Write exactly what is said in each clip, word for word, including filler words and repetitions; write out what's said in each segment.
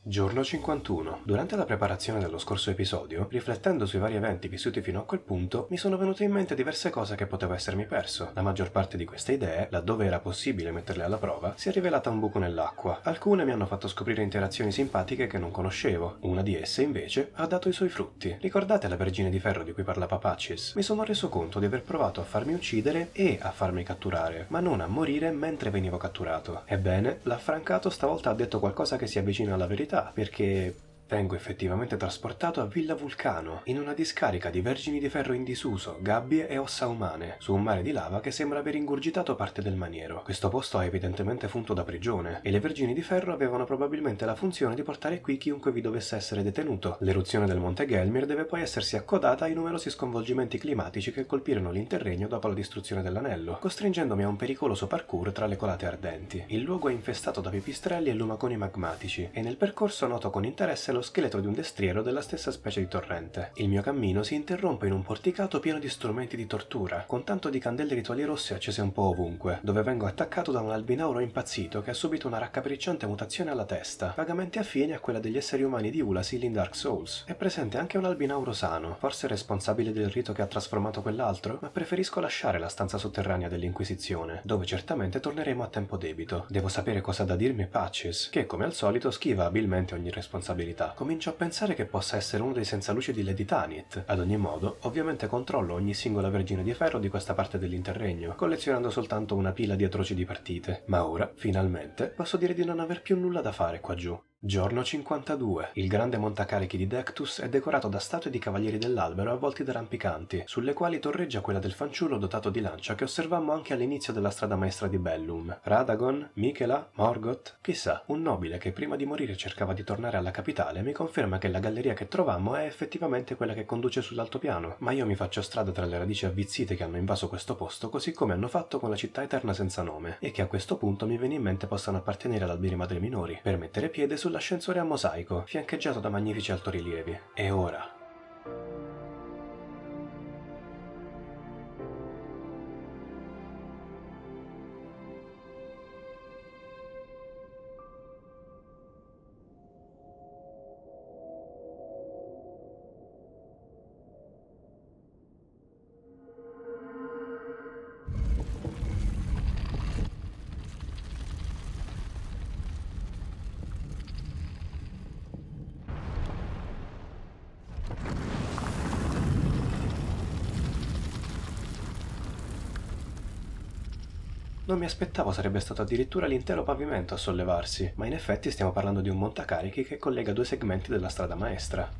Giorno cinquantuno. Durante la preparazione dello scorso episodio, riflettendo sui vari eventi vissuti fino a quel punto, mi sono venute in mente diverse cose che potevo essermi perso. La maggior parte di queste idee, laddove era possibile metterle alla prova, si è rivelata un buco nell'acqua. Alcune mi hanno fatto scoprire interazioni simpatiche che non conoscevo. Una di esse, invece, ha dato i suoi frutti. Ricordate la Vergine di Ferro di cui parlava Patches? Mi sono reso conto di aver provato a farmi uccidere e a farmi catturare, ma non a morire mentre venivo catturato. Ebbene, l'affrancato stavolta ha detto qualcosa che si avvicina alla verità, perché vengo effettivamente trasportato a Villa Vulcano, in una discarica di vergini di ferro in disuso, gabbie e ossa umane, su un mare di lava che sembra aver ingurgitato parte del maniero. Questo posto ha evidentemente funto da prigione, e le vergini di ferro avevano probabilmente la funzione di portare qui chiunque vi dovesse essere detenuto. L'eruzione del Monte Gelmir deve poi essersi accodata ai numerosi sconvolgimenti climatici che colpirono l'interregno dopo la distruzione dell'anello, costringendomi a un pericoloso parkour tra le colate ardenti. Il luogo è infestato da pipistrelli e lumaconi magmatici, e nel percorso noto con interesse lo scheletro di un destriero della stessa specie di torrente. Il mio cammino si interrompe in un porticato pieno di strumenti di tortura, con tanto di candele rituali rosse accese un po' ovunque, dove vengo attaccato da un albinauro impazzito che ha subito una raccapricciante mutazione alla testa, vagamente affine a quella degli esseri umani di Ulasil in Dark Souls. È presente anche un albinauro sano, forse responsabile del rito che ha trasformato quell'altro, ma preferisco lasciare la stanza sotterranea dell'Inquisizione, dove certamente torneremo a tempo debito. Devo sapere cosa ha da dirmi Patches, che come al solito schiva abilmente ogni responsabilità. Comincio a pensare che possa essere uno dei senza luce di Lady Tanith. Ad ogni modo, ovviamente controllo ogni singola vergine di ferro di questa parte dell'interregno, collezionando soltanto una pila di atroci di partite. Ma ora, finalmente, posso dire di non aver più nulla da fare qua giù. Giorno cinquantadue. Il grande montacarichi di Dectus è decorato da statue di cavalieri dell'albero avvolti da rampicanti, sulle quali torreggia quella del fanciullo dotato di lancia che osservammo anche all'inizio della strada maestra di Bellum. Radagon? Michela? Morgoth? Chissà, un nobile che prima di morire cercava di tornare alla capitale mi conferma che la galleria che trovammo è effettivamente quella che conduce sull'altopiano, ma io mi faccio strada tra le radici avvizzite che hanno invaso questo posto, così come hanno fatto con la città eterna senza nome, e che a questo punto mi viene in mente possano appartenere ad alberi madri minori, per mettere piede su sull'ascensore a mosaico, fiancheggiato da magnifici altorilievi. E ora? Non mi aspettavo sarebbe stato addirittura l'intero pavimento a sollevarsi, ma in effetti stiamo parlando di un montacarichi che collega due segmenti della strada maestra.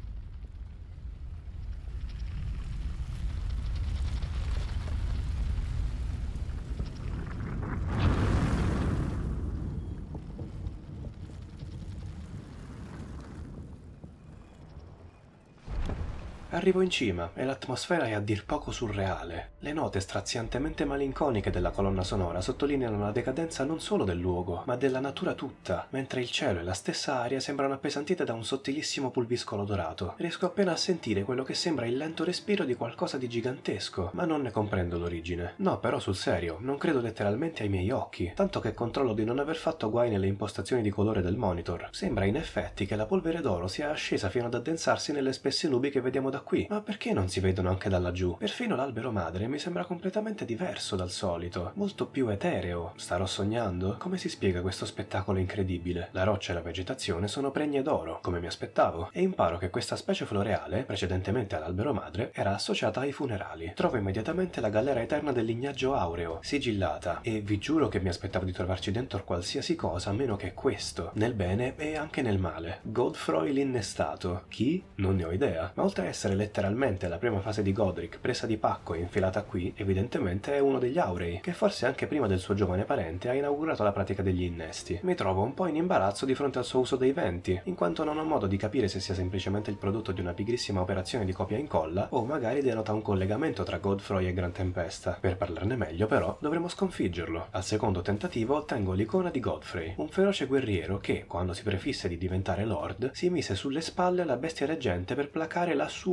Arrivo in cima e l'atmosfera è a dir poco surreale. Le note straziantemente malinconiche della colonna sonora sottolineano la decadenza non solo del luogo, ma della natura tutta, mentre il cielo e la stessa aria sembrano appesantite da un sottilissimo pulviscolo dorato. Riesco appena a sentire quello che sembra il lento respiro di qualcosa di gigantesco, ma non ne comprendo l'origine. No, però sul serio, non credo letteralmente ai miei occhi, tanto che controllo di non aver fatto guai nelle impostazioni di colore del monitor. Sembra in effetti che la polvere d'oro sia ascesa fino ad addensarsi nelle spesse nubi che vediamo da qui, ma perché non si vedono anche da laggiù? Perfino l'albero madre mi sembra completamente diverso dal solito, molto più etereo. Starò sognando? Come si spiega questo spettacolo incredibile? La roccia e la vegetazione sono pregne d'oro, come mi aspettavo, e imparo che questa specie floreale, precedentemente all'albero madre, era associata ai funerali. Trovo immediatamente la galera eterna del lignaggio aureo, sigillata, e vi giuro che mi aspettavo di trovarci dentro qualsiasi cosa meno che questo, nel bene e anche nel male. Godfrey l'innestato. Chi? Non ne ho idea, ma oltre a essere letteralmente la prima fase di Godric presa di pacco e infilata qui, evidentemente è uno degli aurei, che forse anche prima del suo giovane parente ha inaugurato la pratica degli innesti. Mi trovo un po' in imbarazzo di fronte al suo uso dei venti, in quanto non ho modo di capire se sia semplicemente il prodotto di una pigrissima operazione di copia e incolla, o magari denota un collegamento tra Godfrey e Gran Tempesta. Per parlarne meglio, però, dovremo sconfiggerlo. Al secondo tentativo ottengo l'icona di Godfrey, un feroce guerriero che, quando si prefisse di diventare Lord, si mise sulle spalle la bestia reggente per placare la sua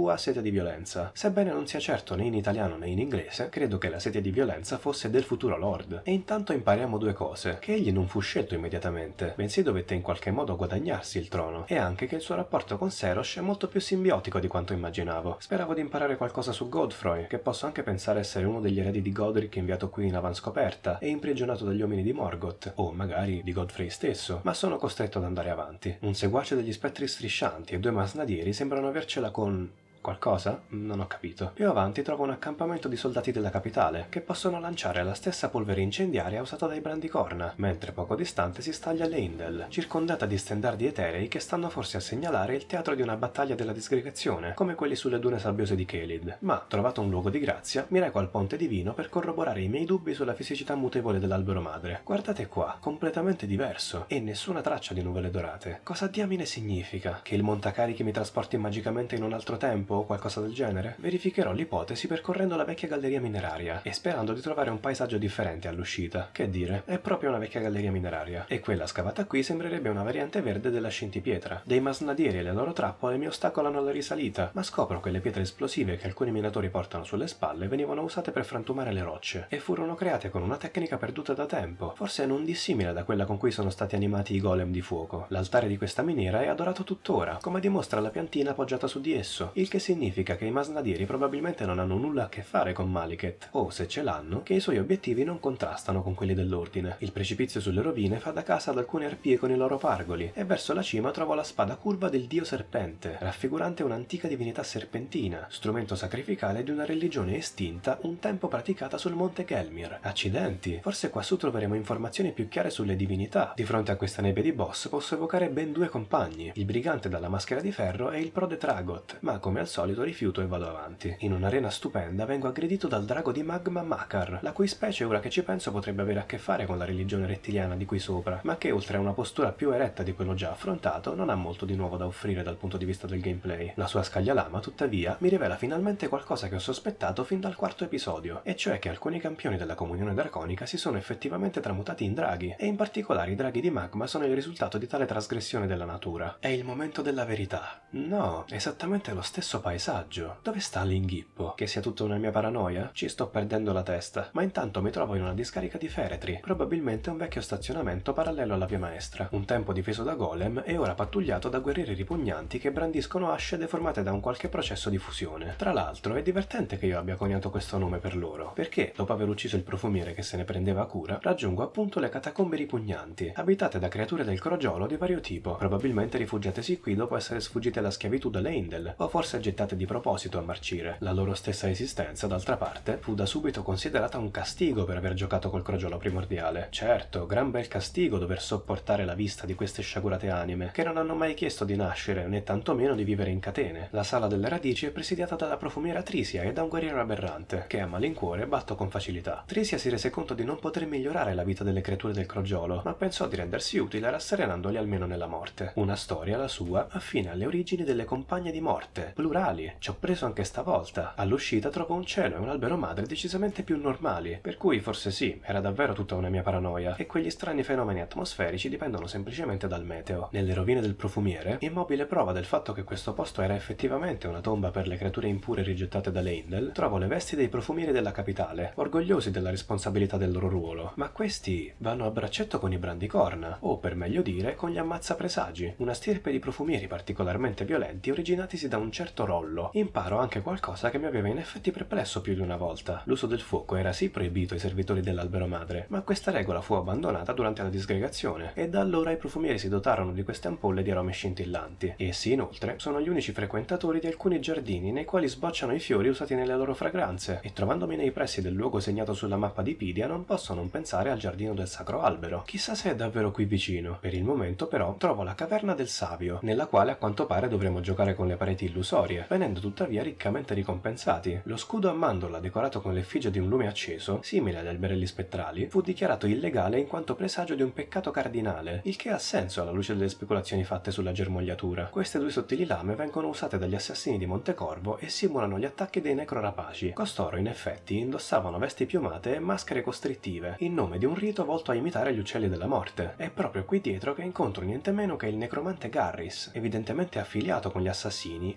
tua sete di violenza. Sebbene non sia certo né in italiano né in inglese, credo che la sete di violenza fosse del futuro Lord. E intanto impariamo due cose: che egli non fu scelto immediatamente, bensì dovette in qualche modo guadagnarsi il trono, e anche che il suo rapporto con Serosh è molto più simbiotico di quanto immaginavo. Speravo di imparare qualcosa su Godfrey, che posso anche pensare essere uno degli eredi di Godric inviato qui in avanscoperta e imprigionato dagli uomini di Morgoth, o magari di Godfrey stesso, ma sono costretto ad andare avanti. Un seguace degli spettri striscianti e due masnadieri sembrano avercela con... qualcosa? Non ho capito. Più avanti trovo un accampamento di soldati della capitale, che possono lanciare la stessa polvere incendiaria usata dai Brandicorna, mentre poco distante si staglia Leindel, circondata di stendardi eterei che stanno forse a segnalare il teatro di una battaglia della disgregazione, come quelli sulle dune sabbiose di Kelid. Ma, trovato un luogo di grazia, mi reco al ponte divino per corroborare i miei dubbi sulla fisicità mutevole dell'albero madre. Guardate qua, completamente diverso, e nessuna traccia di nuvole dorate. Cosa diamine significa? Che il montacarichi mi trasporti magicamente in un altro tempo o qualcosa del genere? Verificherò l'ipotesi percorrendo la vecchia galleria mineraria e sperando di trovare un paesaggio differente all'uscita. Che dire, è proprio una vecchia galleria mineraria, e quella scavata qui sembrerebbe una variante verde della scintipietra. Dei masnadieri e le loro trappole mi ostacolano la risalita, ma scopro che le pietre esplosive che alcuni minatori portano sulle spalle venivano usate per frantumare le rocce, e furono create con una tecnica perduta da tempo, forse non dissimile da quella con cui sono stati animati i golem di fuoco. L'altare di questa miniera è adorato tuttora, come dimostra la piantina appoggiata su di esso, il che significa che i masnadieri probabilmente non hanno nulla a che fare con Malekith, o se ce l'hanno, che i suoi obiettivi non contrastano con quelli dell'ordine. Il precipizio sulle rovine fa da casa ad alcune arpie con i loro pargoli, e verso la cima trovo la spada curva del dio serpente, raffigurante un'antica divinità serpentina, strumento sacrificale di una religione estinta un tempo praticata sul monte Gelmir. Accidenti, forse quassù troveremo informazioni più chiare sulle divinità. Di fronte a questa neve di boss posso evocare ben due compagni, il brigante dalla maschera di ferro e il prode Tragot, ma come al solito rifiuto e vado avanti. In un'arena stupenda vengo aggredito dal drago di magma Makar, la cui specie, ora che ci penso, potrebbe avere a che fare con la religione rettiliana di qui sopra, ma che oltre a una postura più eretta di quello già affrontato non ha molto di nuovo da offrire dal punto di vista del gameplay. La sua scaglialama, tuttavia, mi rivela finalmente qualcosa che ho sospettato fin dal quarto episodio, e cioè che alcuni campioni della comunione draconica si sono effettivamente tramutati in draghi, e in particolare i draghi di magma sono il risultato di tale trasgressione della natura. È il momento della verità. No, esattamente lo stesso paesaggio. Dove sta l'inghippo? Che sia tutta una mia paranoia? Ci sto perdendo la testa, ma intanto mi trovo in una discarica di feretri, probabilmente un vecchio stazionamento parallelo alla via maestra, un tempo difeso da golem e ora pattugliato da guerrieri ripugnanti che brandiscono asce deformate da un qualche processo di fusione. Tra l'altro è divertente che io abbia coniato questo nome per loro, perché dopo aver ucciso il profumiere che se ne prendeva cura, raggiungo appunto le catacombe ripugnanti, abitate da creature del crogiolo di vario tipo, probabilmente rifugiatesi qui dopo essere sfuggite alla schiavitù da Leindel, o forse gettate di proposito a marcire. La loro stessa esistenza, d'altra parte, fu da subito considerata un castigo per aver giocato col crogiolo primordiale. Certo, gran bel castigo dover sopportare la vista di queste sciagurate anime, che non hanno mai chiesto di nascere, né tantomeno di vivere in catene. La sala delle radici è presidiata dalla profumiera Trisia e da un guerriero aberrante, che a malincuore batto con facilità. Trisia si rese conto di non poter migliorare la vita delle creature del crogiolo, ma pensò di rendersi utile rasserenandoli almeno nella morte. Una storia, la sua, affine alle origini delle compagne di morte, plurali. Ci ho preso anche stavolta. All'uscita trovo un cielo e un albero madre decisamente più normali, per cui forse sì, era davvero tutta una mia paranoia, e quegli strani fenomeni atmosferici dipendono semplicemente dal meteo. Nelle rovine del profumiere, immobile prova del fatto che questo posto era effettivamente una tomba per le creature impure rigettate da Leindel, trovo le vesti dei profumieri della capitale, orgogliosi della responsabilità del loro ruolo. Ma questi vanno a braccetto con i Brandicorna, o per meglio dire, con gli ammazzapresagi, una stirpe di profumieri particolarmente violenti originatisi da un certo Rollo. Imparo anche qualcosa che mi aveva in effetti perplesso più di una volta. L'uso del fuoco era sì proibito ai servitori dell'albero madre, ma questa regola fu abbandonata durante la disgregazione, e da allora i profumieri si dotarono di queste ampolle di aromi scintillanti. Essi, inoltre, sono gli unici frequentatori di alcuni giardini nei quali sbocciano i fiori usati nelle loro fragranze, e trovandomi nei pressi del luogo segnato sulla mappa di Pidia non posso non pensare al giardino del Sacro Albero. Chissà se è davvero qui vicino. Per il momento, però, trovo la caverna del Savio, nella quale a quanto pare dovremo giocare con le pareti illusorie, venendo tuttavia riccamente ricompensati. Lo scudo a mandorla decorato con l'effigie di un lume acceso, simile agli alberelli spettrali, fu dichiarato illegale in quanto presagio di un peccato cardinale, il che ha senso alla luce delle speculazioni fatte sulla germogliatura. Queste due sottili lame vengono usate dagli assassini di Montecorvo e simulano gli attacchi dei necrorapaci. Costoro, in effetti, indossavano vesti piumate e maschere costrittive, in nome di un rito volto a imitare gli uccelli della morte. È proprio qui dietro che incontro niente meno che il necromante Garris, evidentemente affiliato con gli assassini ed insieme a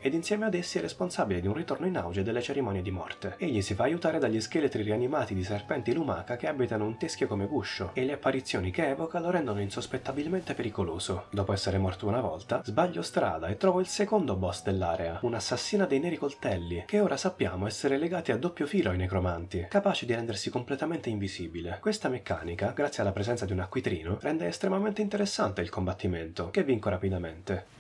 ad essi è responsabile di un ritorno in auge delle cerimonie di morte. Egli si fa aiutare dagli scheletri rianimati di serpenti lumaca che abitano un teschio come guscio, e le apparizioni che evoca lo rendono insospettabilmente pericoloso. Dopo essere morto una volta, sbaglio strada e trovo il secondo boss dell'area, un'assassina dei neri coltelli, che ora sappiamo essere legati a doppio filo ai necromanti, capaci di rendersi completamente invisibile. Questa meccanica, grazie alla presenza di un acquitrino, rende estremamente interessante il combattimento, che vinco rapidamente.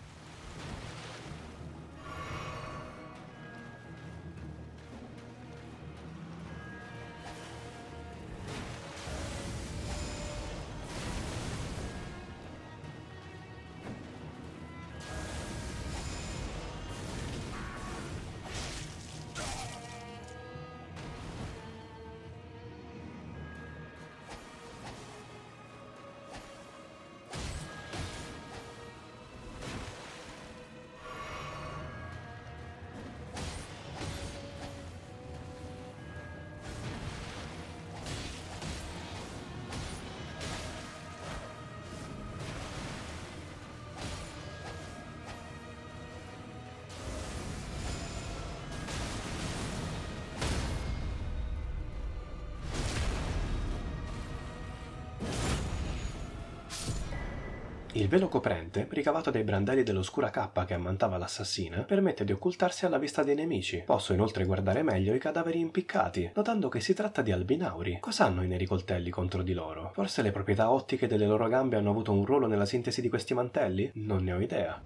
Il velo coprente, ricavato dai brandelli dell'oscura cappa che ammantava l'assassina, permette di occultarsi alla vista dei nemici. Posso inoltre guardare meglio i cadaveri impiccati, notando che si tratta di albinauri. Cosa hanno i neri coltelli contro di loro? Forse le proprietà ottiche delle loro gambe hanno avuto un ruolo nella sintesi di questi mantelli? Non ne ho idea.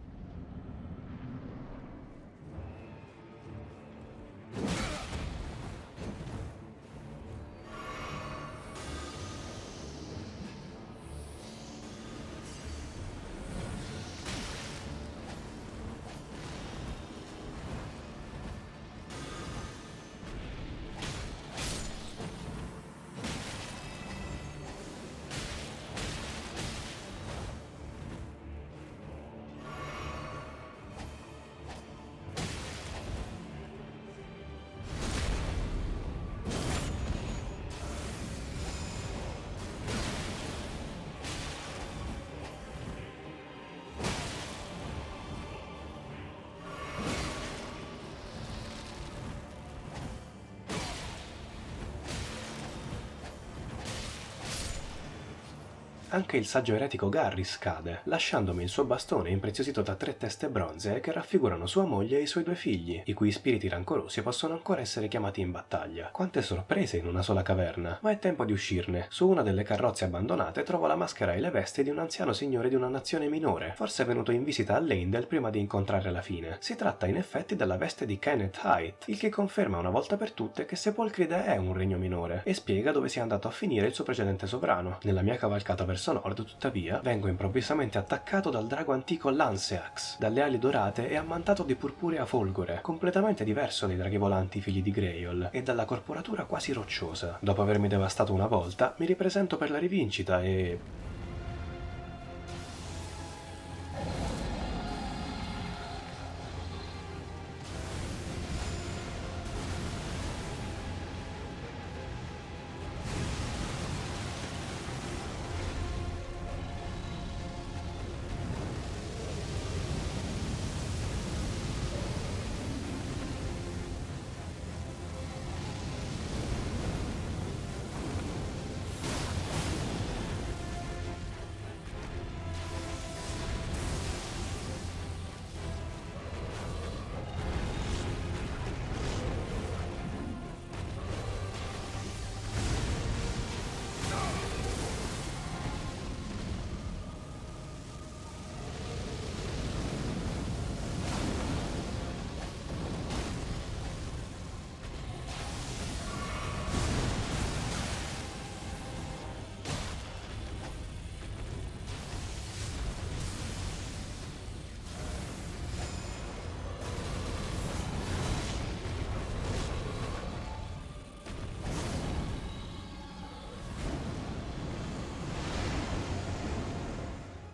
Anche il saggio eretico Garrys cade, lasciandomi il suo bastone impreziosito da tre teste bronzee che raffigurano sua moglie e i suoi due figli, i cui spiriti rancorosi possono ancora essere chiamati in battaglia. Quante sorprese in una sola caverna! Ma è tempo di uscirne. Su una delle carrozze abbandonate trovo la maschera e le vesti di un anziano signore di una nazione minore, forse venuto in visita a Leyndell prima di incontrare la fine. Si tratta in effetti della veste di Kenneth Haight, il che conferma una volta per tutte che Sepolcride è un regno minore, e spiega dove sia andato a finire il suo precedente sovrano. Nella mia cavalcata verso nord, tuttavia, vengo improvvisamente attaccato dal drago antico Lanceax, dalle ali dorate e ammantato di purpurea folgore, completamente diverso dai draghi volanti figli di Greyol, e dalla corporatura quasi rocciosa. Dopo avermi devastato una volta, mi ripresento per la rivincita e...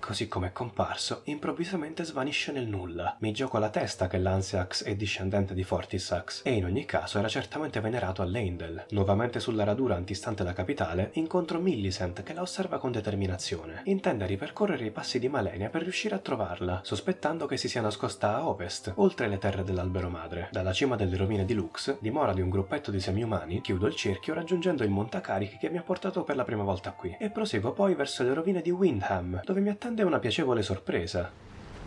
così come è comparso, improvvisamente svanisce nel nulla. Mi gioco la testa che l'Anseax è discendente di Fortisax, e in ogni caso era certamente venerato a Leyndell. Nuovamente sulla radura antistante la capitale, incontro Millicent che la osserva con determinazione. Intende ripercorrere i passi di Malenia per riuscire a trovarla, sospettando che si sia nascosta a ovest, oltre le terre dell'Albero Madre. Dalla cima delle rovine di Lux, dimora di un gruppetto di semi-umani, chiudo il cerchio raggiungendo il montacarichi che mi ha portato per la prima volta qui, e proseguo poi verso le rovine di Windham, dove mi attende una piacevole sorpresa.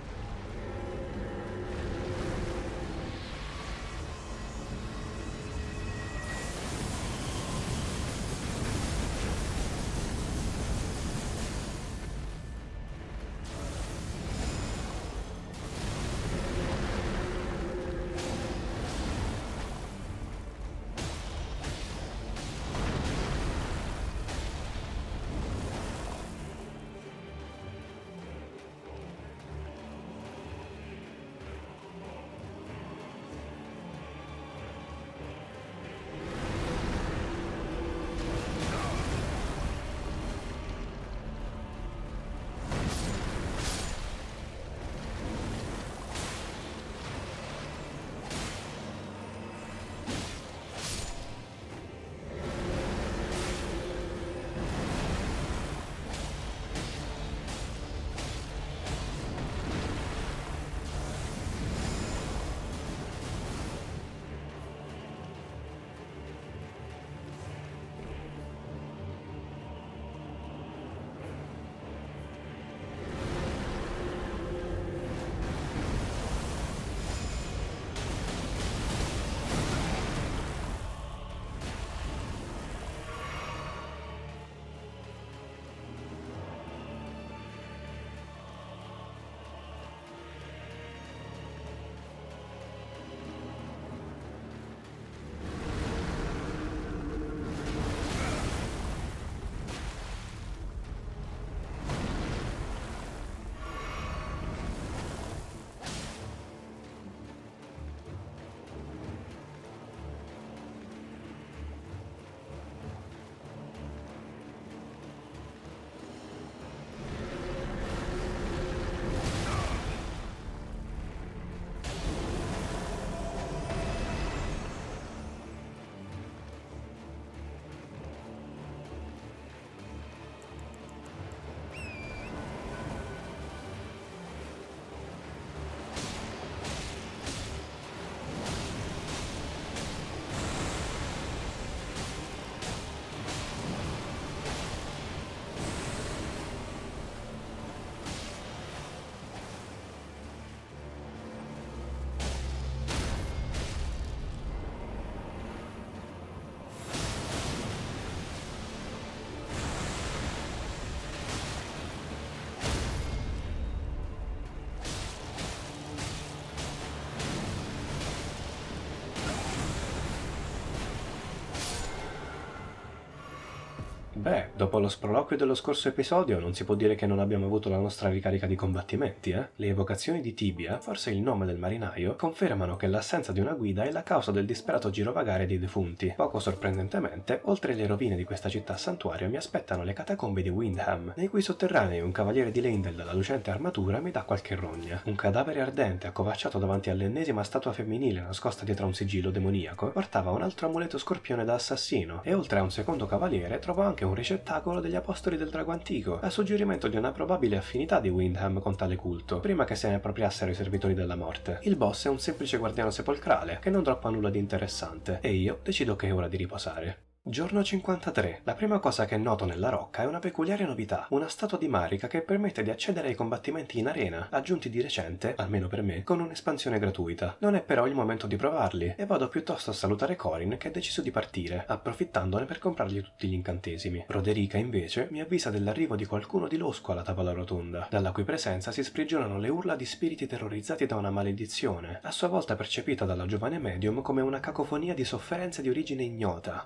Beh, dopo lo sproloquio dello scorso episodio non si può dire che non abbiamo avuto la nostra ricarica di combattimenti, eh? Le evocazioni di Tibia, forse il nome del marinaio, confermano che l'assenza di una guida è la causa del disperato girovagare dei defunti. Poco sorprendentemente, oltre le rovine di questa città santuario mi aspettano le catacombe di Windham, nei cui sotterranei un cavaliere di Leyndell dalla lucente armatura mi dà qualche rogna. Un cadavere ardente accovacciato davanti all'ennesima statua femminile nascosta dietro a un sigillo demoniaco portava un altro amuleto scorpione da assassino, e oltre a un secondo cavaliere trovo anche un ricettacolo degli apostoli del drago antico, a suggerimento di una probabile affinità di Windham con tale culto, prima che se ne appropriassero i servitori della morte. Il boss è un semplice guardiano sepolcrale, che non droppa nulla di interessante, e io decido che è ora di riposare. Giorno cinquantatré. La prima cosa che noto nella rocca è una peculiare novità, una statua di Marika che permette di accedere ai combattimenti in arena, aggiunti di recente, almeno per me, con un'espansione gratuita. Non è però il momento di provarli, e vado piuttosto a salutare Corin che ha deciso di partire, approfittandone per comprargli tutti gli incantesimi. Roderica invece mi avvisa dell'arrivo di qualcuno di losco alla tavola rotonda, dalla cui presenza si sprigionano le urla di spiriti terrorizzati da una maledizione, a sua volta percepita dalla giovane medium come una cacofonia di sofferenze di origine ignota, qualcosa di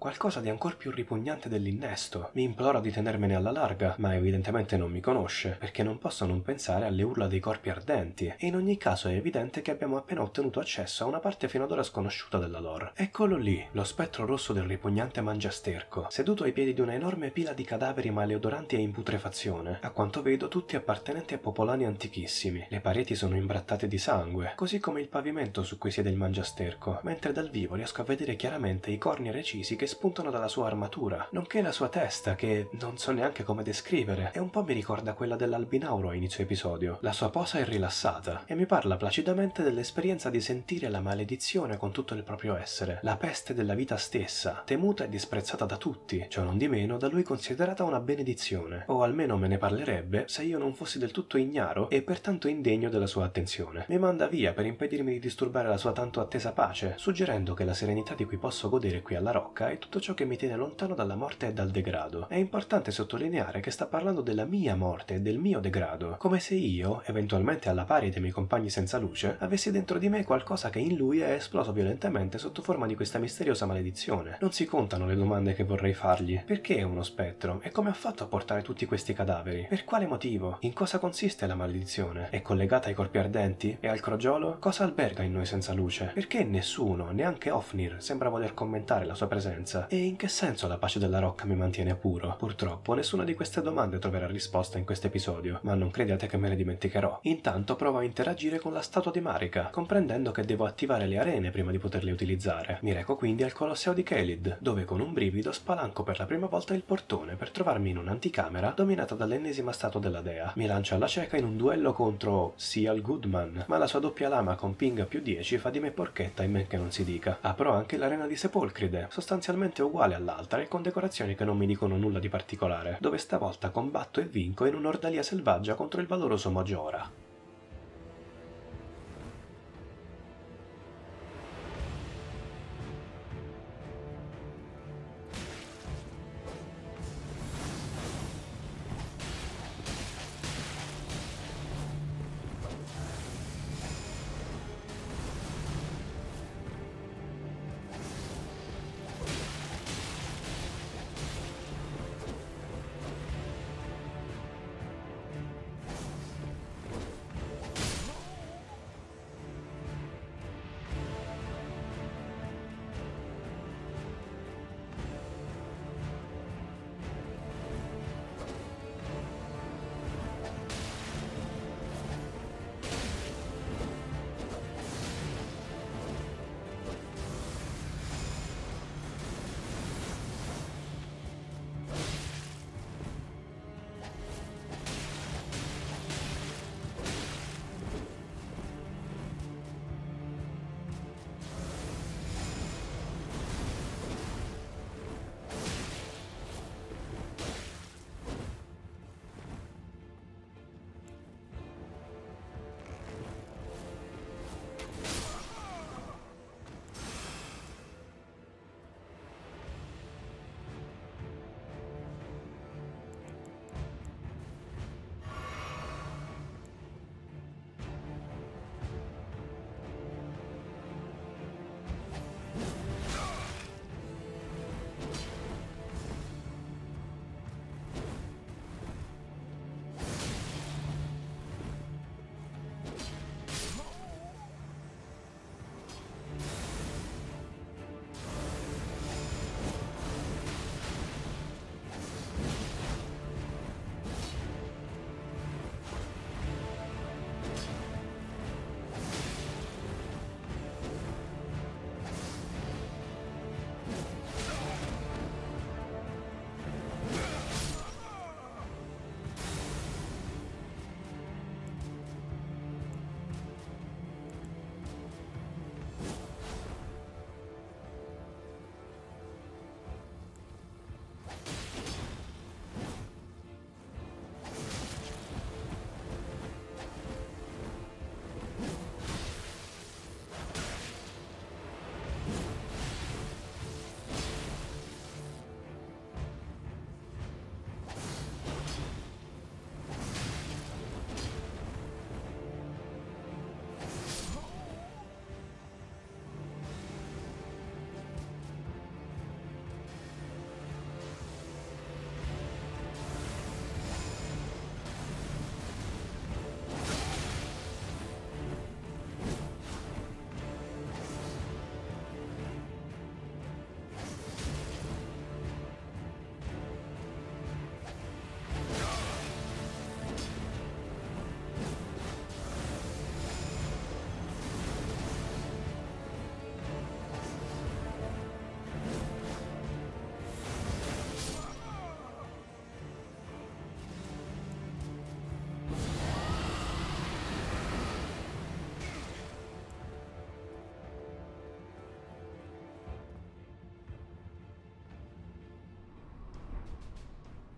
di ancor più ripugnante dell'innesto. Mi implora di tenermene alla larga, ma evidentemente non mi conosce, perché non posso non pensare alle urla dei corpi ardenti, e in ogni caso è evidente che abbiamo appena ottenuto accesso a una parte fino ad ora sconosciuta della lore. Eccolo lì, lo spettro rosso del ripugnante mangiasterco, seduto ai piedi di una enorme pila di cadaveri maleodoranti e in putrefazione, a quanto vedo tutti appartenenti a popolani antichissimi. Le pareti sono imbrattate di sangue, così come il pavimento su cui siede il mangiasterco, mentre dal vivo riesco a vedere chiaramente i corni recisi che spuntano dalla sua armatura, nonché la sua testa che non so neanche come descrivere, e un po' mi ricorda quella dell'Albinauro a inizio episodio. La sua posa è rilassata e mi parla placidamente dell'esperienza di sentire la maledizione con tutto il proprio essere, la peste della vita stessa, temuta e disprezzata da tutti, ciò non di meno da lui considerata una benedizione, o almeno me ne parlerebbe se io non fossi del tutto ignaro e pertanto indegno della sua attenzione. Mi manda via per impedirmi di disturbare la sua tanto attesa pace, suggerendo che la serenità di cui posso godere qui alla Rocca è tutto ciò che mi tiene lontano dalla morte e dal degrado. È importante sottolineare che sta parlando della mia morte e del mio degrado, come se io, eventualmente alla pari dei miei compagni senza luce, avessi dentro di me qualcosa che in lui è esploso violentemente sotto forma di questa misteriosa maledizione. Non si contano le domande che vorrei fargli. Perché è uno spettro? E come ha fatto a portare tutti questi cadaveri? Per quale motivo? In cosa consiste la maledizione? È collegata ai corpi ardenti? E al crogiolo? Cosa alberga in noi senza luce? Perché nessuno, neanche Ofnir, sembra voler commentare la sua presenza? E in che senso la pace della Rocca mi mantiene puro? Purtroppo nessuna di queste domande troverà risposta in questo episodio, ma non crediate che me ne dimenticherò. Intanto provo a interagire con la statua di Marika, comprendendo che devo attivare le arene prima di poterle utilizzare. Mi reco quindi al Colosseo di Caelid, dove con un brivido spalanco per la prima volta il portone per trovarmi in un'anticamera dominata dall'ennesima statua della dea. Mi lancio alla cieca in un duello contro Sial Goodman, ma la sua doppia lama con ping più dieci fa di me porchetta in men che non si dica. Apro anche l'arena di Sepolcride, sostanzialmente uguale all'altra e con decorazioni che non mi dicono nulla di particolare, dove stavolta combatto e vinco in un'ordalia selvaggia contro il valoroso Mojora.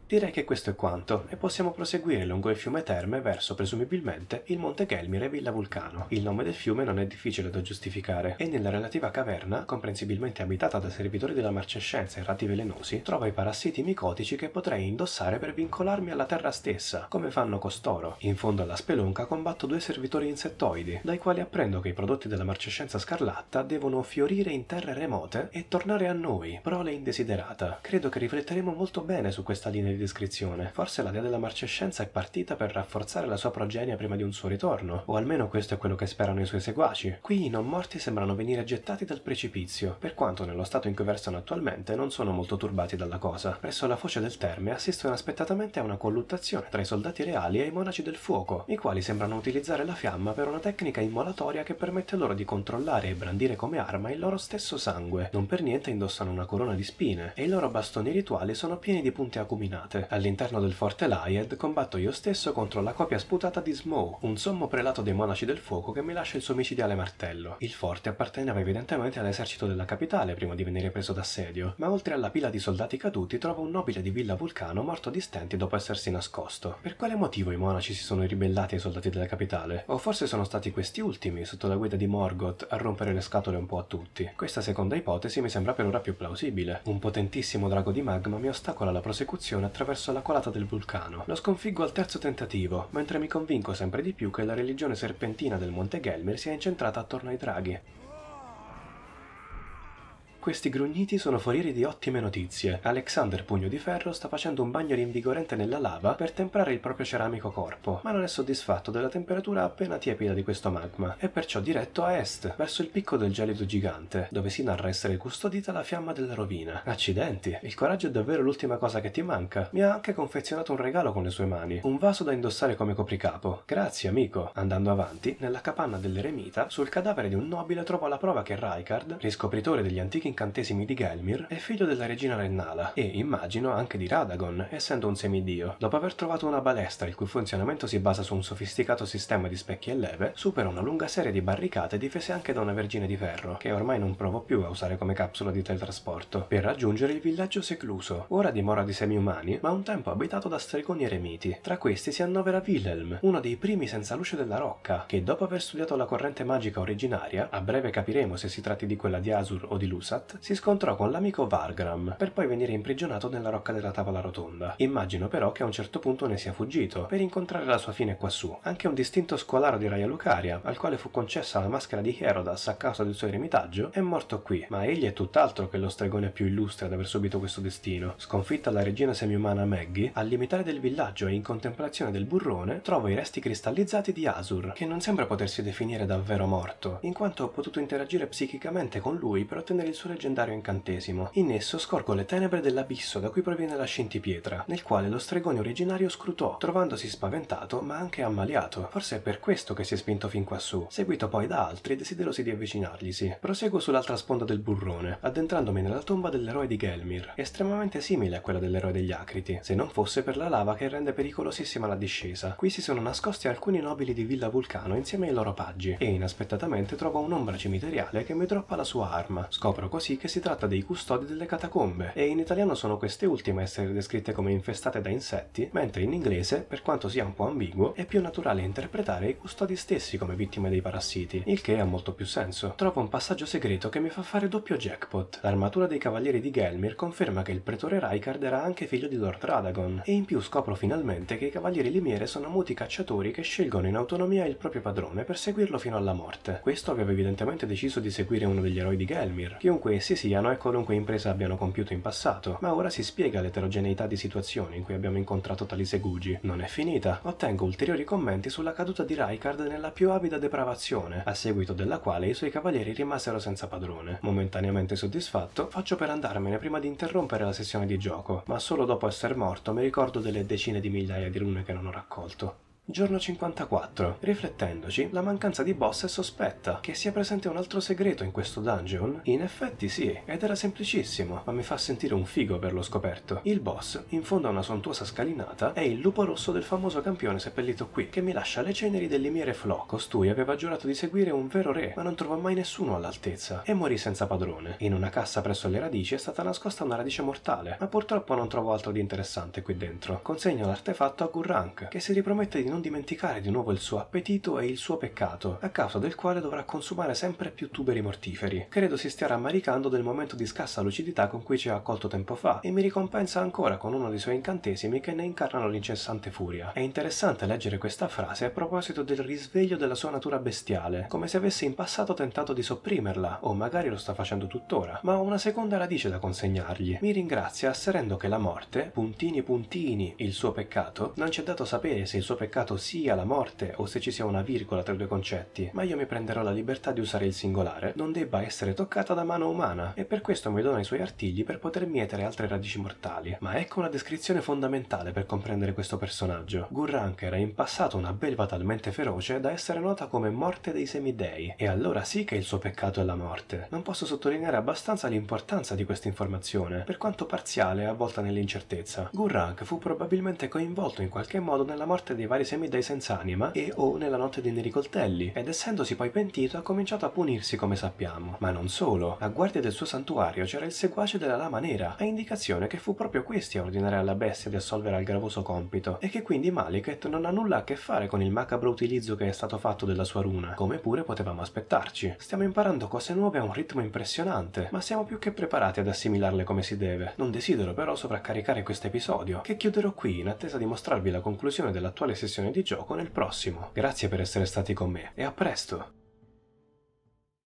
Direi che questo è quanto, e possiamo proseguire lungo il fiume Terme verso, presumibilmente, il Monte Gelmir e Villa Vulcano. Il nome del fiume non è difficile da giustificare, e nella relativa caverna, comprensibilmente abitata da servitori della marcescenza e rati velenosi, trovo i parassiti micotici che potrei indossare per vincolarmi alla terra stessa, come fanno costoro. In fondo alla spelonca combatto due servitori insettoidi, dai quali apprendo che i prodotti della marcescenza scarlatta devono fiorire in terre remote e tornare a noi, prole indesiderata. Credo che rifletteremo molto bene su questa linea di descrizione. Forse la dea della marcescenza è partita per rafforzare la sua progenie prima di un suo ritorno, o almeno questo è quello che sperano i suoi seguaci. Qui i non morti sembrano venire gettati dal precipizio, per quanto nello stato in cui versano attualmente non sono molto turbati dalla cosa. Presso la foce del Terme assisto inaspettatamente a una colluttazione tra i soldati reali e i monaci del fuoco, i quali sembrano utilizzare la fiamma per una tecnica immolatoria che permette loro di controllare e brandire come arma il loro stesso sangue. Non per niente indossano una corona di spine, e i loro bastoni rituali sono pieni di punte acuminate. All'interno del forte Laied combatto io stesso contro la copia sputata di Smough, un sommo prelato dei monaci del fuoco che mi lascia il suo micidiale martello. Il forte apparteneva evidentemente all'esercito della capitale prima di venire preso d'assedio, ma oltre alla pila di soldati caduti trovo un nobile di Villa Vulcano morto di stenti dopo essersi nascosto. Per quale motivo i monaci si sono ribellati ai soldati della capitale? O forse sono stati questi ultimi, sotto la guida di Morgoth, a rompere le scatole un po' a tutti? Questa seconda ipotesi mi sembra per ora più plausibile. Un potentissimo drago di magma mi ostacola la prosecuzione attraverso la colata del vulcano. Lo sconfiggo al terzo tentativo, mentre mi convinco sempre di più che la religione serpentina del Monte Gelmir sia incentrata attorno ai draghi. Questi grugniti sono forieri di ottime notizie. Alexander Pugno di Ferro sta facendo un bagno rinvigorente nella lava per temprare il proprio ceramico corpo, ma non è soddisfatto della temperatura appena tiepida di questo magma, e perciò diretto a est, verso il picco del gelido gigante, dove si narra essere custodita la fiamma della rovina. Accidenti, il coraggio è davvero l'ultima cosa che ti manca. Mi ha anche confezionato un regalo con le sue mani, un vaso da indossare come copricapo. Grazie, amico. Andando avanti, nella capanna dell'eremita, sul cadavere di un nobile trovo la prova che Raikard, riscopritore degli antichi incantesimi di Gelmir, è figlio della regina Rennala e, immagino, anche di Radagon, essendo un semidio. Dopo aver trovato una balestra il cui funzionamento si basa su un sofisticato sistema di specchi e leve, supera una lunga serie di barricate difese anche da una vergine di ferro, che ormai non provo più a usare come capsula di teletrasporto, per raggiungere il villaggio secluso, ora dimora di semi-umani, ma un tempo abitato da stregoni eremiti. Tra questi si annovera Wilhelm, uno dei primi senza luce della rocca, che dopo aver studiato la corrente magica originaria, a breve capiremo se si tratti di quella di Asur o di Lusat, si scontrò con l'amico Vargram, per poi venire imprigionato nella rocca della tavola rotonda. Immagino però che a un certo punto ne sia fuggito, per incontrare la sua fine quassù. Anche un distinto scolaro di Raia Lucaria, al quale fu concessa la maschera di Herodas a causa del suo eremitaggio, è morto qui, ma egli è tutt'altro che lo stregone più illustre ad aver subito questo destino. Sconfitta la regina semiumana Maggie, al limitare del villaggio e in contemplazione del burrone, trovo i resti cristallizzati di Asur, che non sembra potersi definire davvero morto, in quanto ho potuto interagire psichicamente con lui per ottenere il suo leggendario incantesimo. In esso scorgo le tenebre dell'abisso da cui proviene la scintipietra, nel quale lo stregone originario scrutò, trovandosi spaventato ma anche ammaliato. Forse è per questo che si è spinto fin quassù, seguito poi da altri desiderosi di avvicinarglisi. Proseguo sull'altra sponda del burrone, addentrandomi nella tomba dell'eroe di Gelmir, estremamente simile a quella dell'eroe degli Acriti, se non fosse per la lava che rende pericolosissima la discesa. Qui si sono nascosti alcuni nobili di Villa Vulcano insieme ai loro paggi, e inaspettatamente trovo un'ombra cimiteriale che mi droppa la sua arma. Scopro così che si tratta dei custodi delle catacombe, e in italiano sono queste ultime a essere descritte come infestate da insetti, mentre in inglese, per quanto sia un po' ambiguo, è più naturale interpretare i custodi stessi come vittime dei parassiti, il che ha molto più senso. Trovo un passaggio segreto che mi fa fare doppio jackpot. L'armatura dei cavalieri di Gelmir conferma che il pretore Raikard era anche figlio di Lord Radagon, e in più scopro finalmente che i cavalieri limiere sono muti cacciatori che scelgono in autonomia il proprio padrone per seguirlo fino alla morte. Questo aveva evidentemente deciso di seguire uno degli eroi di Gelmir, chiunque essi siano e qualunque impresa abbiano compiuto in passato, ma ora si spiega l'eterogeneità di situazioni in cui abbiamo incontrato tali segugi. Non è finita, ottengo ulteriori commenti sulla caduta di Raikard nella più avida depravazione, a seguito della quale i suoi cavalieri rimasero senza padrone. Momentaneamente soddisfatto, faccio per andarmene prima di interrompere la sessione di gioco, ma solo dopo essere morto mi ricordo delle decine di migliaia di rune che non ho raccolto. Giorno cinquantaquattro. Riflettendoci, la mancanza di boss è sospetta. Che sia presente un altro segreto in questo dungeon? In effetti sì, ed era semplicissimo, ma mi fa sentire un figo averlo scoperto. Il boss, in fondo a una sontuosa scalinata, è il lupo rosso del famoso campione seppellito qui, che mi lascia le ceneri dell'Imiere Flo. Costui aveva giurato di seguire un vero re, ma non trova mai nessuno all'altezza, e morì senza padrone. In una cassa presso le radici è stata nascosta una radice mortale, ma purtroppo non trovo altro di interessante qui dentro. Consegno l'artefatto a Gurranq, che si ripromette di non dimenticare di nuovo il suo appetito e il suo peccato, a causa del quale dovrà consumare sempre più tuberi mortiferi. Credo si stia rammaricando del momento di scarsa lucidità con cui ci ha accolto tempo fa, e mi ricompensa ancora con uno dei suoi incantesimi che ne incarnano l'incessante furia. È interessante leggere questa frase a proposito del risveglio della sua natura bestiale, come se avesse in passato tentato di sopprimerla, o magari lo sta facendo tuttora, ma ho una seconda radice da consegnargli. Mi ringrazia asserendo che la morte, puntini puntini, il suo peccato, non ci è dato sapere se il suo peccato sia la morte o se ci sia una virgola tra i due concetti, ma io mi prenderò la libertà di usare il singolare, non debba essere toccata da mano umana, e per questo mi dona i suoi artigli per poter mietere altre radici mortali. Ma ecco una descrizione fondamentale per comprendere questo personaggio. Gurranq era in passato una belva talmente feroce da essere nota come morte dei semidei, e allora sì che il suo peccato è la morte. Non posso sottolineare abbastanza l'importanza di questa informazione, per quanto parziale e avvolta nell'incertezza. Gurranq fu probabilmente coinvolto in qualche modo nella morte dei vari semidei senza anima e o nella notte dei neri coltelli, ed essendosi poi pentito ha cominciato a punirsi come sappiamo. Ma non solo, a guardia del suo santuario c'era il seguace della lama nera, a indicazione che fu proprio questi a ordinare alla bestia di assolvere al gravoso compito, e che quindi Maliket non ha nulla a che fare con il macabro utilizzo che è stato fatto della sua runa, come pure potevamo aspettarci. Stiamo imparando cose nuove a un ritmo impressionante, ma siamo più che preparati ad assimilarle come si deve. Non desidero però sovraccaricare questo episodio, che chiuderò qui in attesa di mostrarvi la conclusione dell'attuale sessione di gioco nel prossimo. Grazie per essere stati con me, e a presto!